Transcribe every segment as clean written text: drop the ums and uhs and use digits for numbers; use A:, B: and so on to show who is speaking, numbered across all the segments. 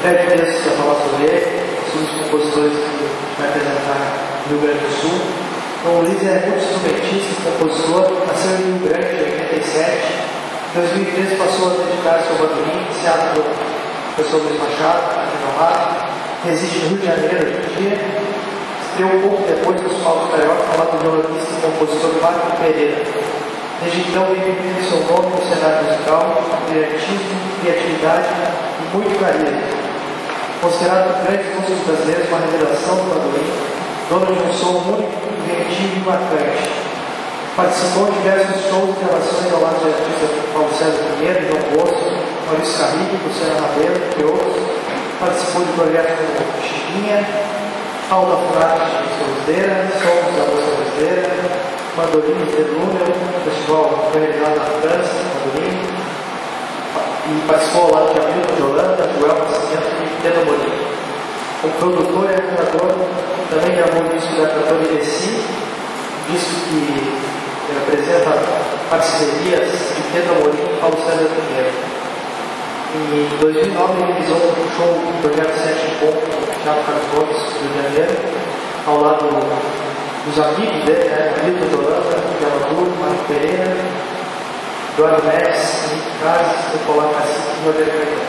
A: breve texto para falar sobre ele, sobre os compositores que vai apresentar no Rio Grande do Sul. Então, o Luiz é multi-instrumentista, compositor, nasceu em Rio Grande em 87. Em 2013 passou a dedicar-se ao bandolim, iniciado pelo professor Luiz Machado, aqui no Rato. Reside no Rio de Janeiro hoje em dia. Estreou um pouco depois dos palcos carioca ao lado do violonista e compositor Marco Pereira. Desde então, vem vivendo seu nome no cenário musical, brilhantismo, criatividade e muito carisma. Considerado por grandes músicos brasileiros uma revelação do bandolim, dono de um som único, inventivo e marcante. Participou de diversos shows e gravações ao lado de artistas Paulo César Pinheiro, João Bosco, Maurício Carrilho, Luciano Rabelo, entre outros. Participou de projetos como Chiquinha, Alda Furati de Brasileira, Somos da Música Brasileira, Mandolins de Lúmel, festival realizado na França, Mandolim, e participou ao lado de Hamilton de Holanda, Joel Nascimento e Pedro Morim. Como produtor e arranjador, também gravou o disco da cantora Irecim, disco que apresenta parcerias de Pedro Morim e Paulo César Pinheiro. Em 2009, ele realizou um show do projeto 7 Pontos no Teatro Carlos Gomes, Rio de Janeiro, ao lado dos amigos dele, Hamilton de Holanda, Miguel Maduro, Marco Pereira, Eduardo Neves, Henrique Casas, Nicolau Cacique e Rodrigo Caetano.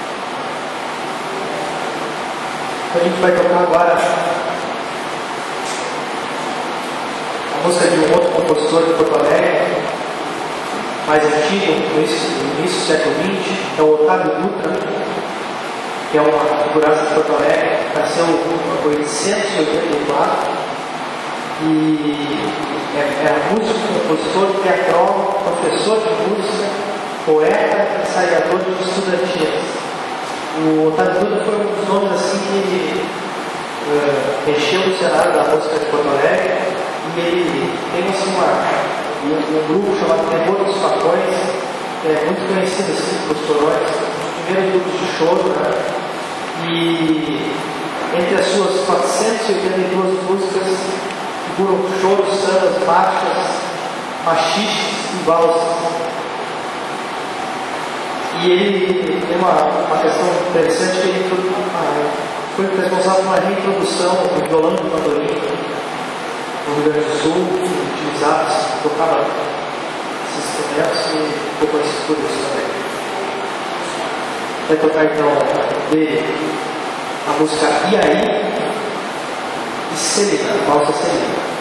A: Então a gente vai tocar agora a música de um outro compositor de Porto Alegre, mais antigo, no início do século XX, é o Otávio Dutra, que é uma figuraça de Porto Alegre, nasceu em 1884. E é músico, compositor, teatrólogo, professor de música, poeta, ensaiador de estudantinas. O Otávio Dutra foi um dos nomes assim que mexeu no cenário da música de Porto Alegre, e ele tem assim, um grupo chamado Terror dos Facões, que é muito conhecido assim pelos torões, os primeiros grupos de choro, né? E entre as suas 482 músicas figuram choros, sambas, marchas, machistas e valsas. E ele tem uma questão interessante que ele foi responsável por uma reintrodução do violão do bandolim no Rio Grande do Sul, utilizava, tocava esses instrumentos e ficou conhecido por isso também. Vai tocar então dele a música E aí? E Celina, a valsa Celina.